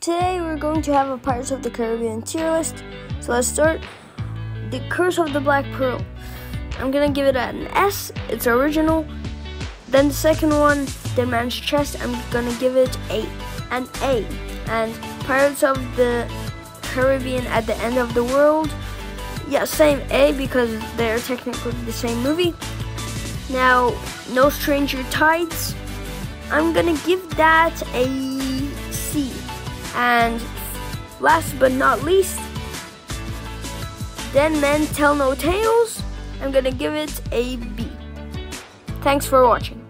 Today we're going to have a Pirates of the Caribbean tier list. So let's start. The Curse of the Black Pearl. I'm gonna give it an S. It's original. Then the second one, Dead Man's Chest, I'm gonna give it an A. And Pirates of the Caribbean at the End of the World, yeah, same A because they're technically the same movie. Now, No Stranger Tides, I'm gonna give that a C. And last but not least, Dead Men Tell No Tales, I'm gonna give it a B. Thanks for watching.